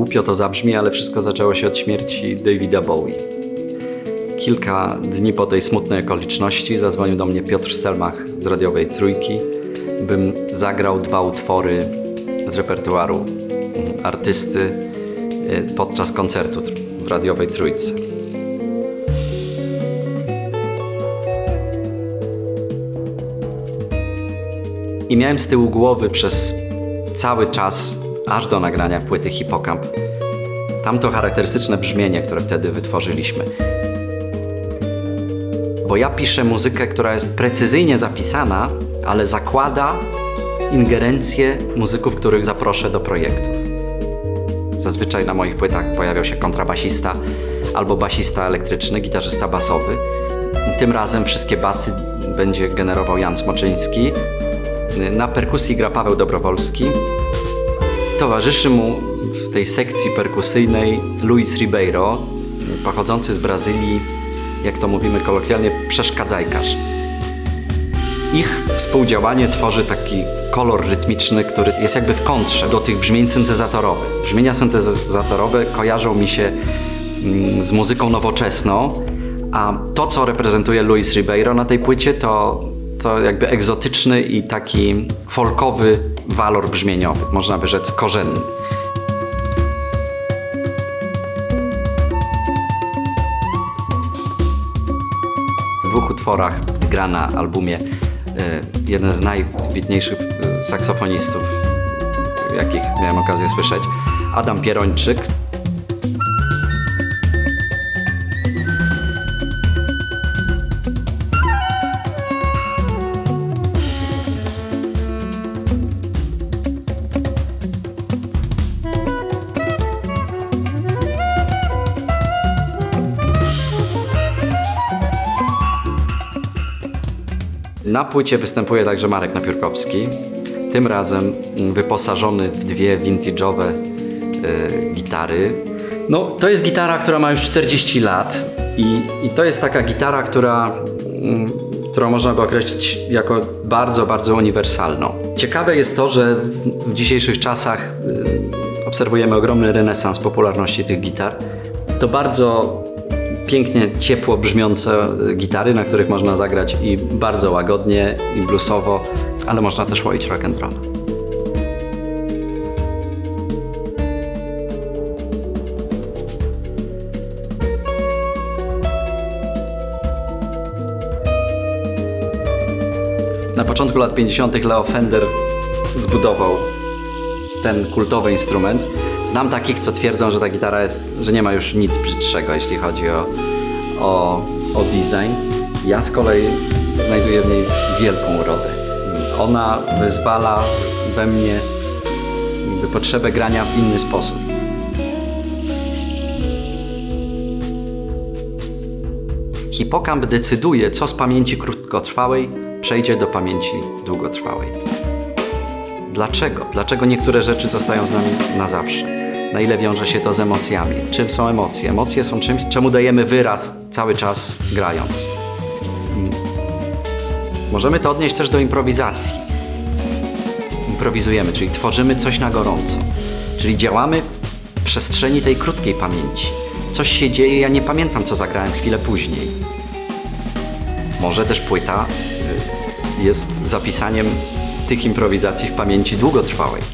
głupio to zabrzmi, ale wszystko zaczęło się od śmierci Davida Bowie. Kilka dni po tej smutnej okoliczności zadzwonił do mnie Piotr Stelmach z radiowej Trójki, bym zagrał 2 utwory z repertuaru artysty podczas koncertu w radiowej Trójce. I miałem z tyłu głowy przez cały czas, aż do nagrania płyty Hipokamp, tamto charakterystyczne brzmienie, które wtedy wytworzyliśmy. Bo ja piszę muzykę, która jest precyzyjnie zapisana, ale zakłada ingerencję muzyków, których zaproszę do projektów. Zazwyczaj na moich płytach pojawiał się kontrabasista albo basista elektryczny, gitarzysta basowy. Tym razem wszystkie basy będzie generował Jan Smoczyński. Na perkusji gra Paweł Dobrowolski. Towarzyszy mu w tej sekcji perkusyjnej Luis Ribeiro, pochodzący z Brazylii, jak to mówimy kolokwialnie, przeszkadzajkarz. Ich współdziałanie tworzy taki kolor rytmiczny, który jest jakby w kontrze do tych brzmień syntezatorowych. Brzmienia syntezatorowe kojarzą mi się z muzyką nowoczesną, a to, co reprezentuje Luis Ribeiro na tej płycie, to jakby egzotyczny i taki folkowy walor brzmieniowy, można by rzec korzenny. W 2 utworach gra na albumie jeden z najwybitniejszych saksofonistów, jakich miałem okazję słyszeć, Adam Pierończyk. Na płycie występuje także Marek Napiórkowski, tym razem wyposażony w 2 vintage'owe gitary. No, to jest gitara, która ma już 40 lat i to jest taka gitara, którą można by określić jako bardzo, bardzo uniwersalną. Ciekawe jest to, że w dzisiejszych czasach obserwujemy ogromny renesans popularności tych gitar. To bardzo pięknie, ciepło brzmiące gitary, na których można zagrać i bardzo łagodnie, i bluesowo, ale można też łoić rock and roll. Na początku lat 50. Leo Fender zbudował ten kultowy instrument. Znam takich, co twierdzą, że ta gitara że nie ma już nic brzydszego, jeśli chodzi o design. Ja z kolei znajduję w niej wielką urodę. Ona wyzwala we mnie potrzebę grania w inny sposób. Hipokamp decyduje, co z pamięci krótkotrwałej przejdzie do pamięci długotrwałej. Dlaczego? Dlaczego niektóre rzeczy zostają z nami na zawsze? Na ile wiąże się to z emocjami? Czym są emocje? Emocje są czymś, czemu dajemy wyraz cały czas grając. Możemy to odnieść też do improwizacji. Improwizujemy, czyli tworzymy coś na gorąco. Czyli działamy w przestrzeni tej krótkiej pamięci. Coś się dzieje, ja nie pamiętam, co zagrałem chwilę później. Może też płyta jest zapisaniem tych improwizacji w pamięci długotrwałej.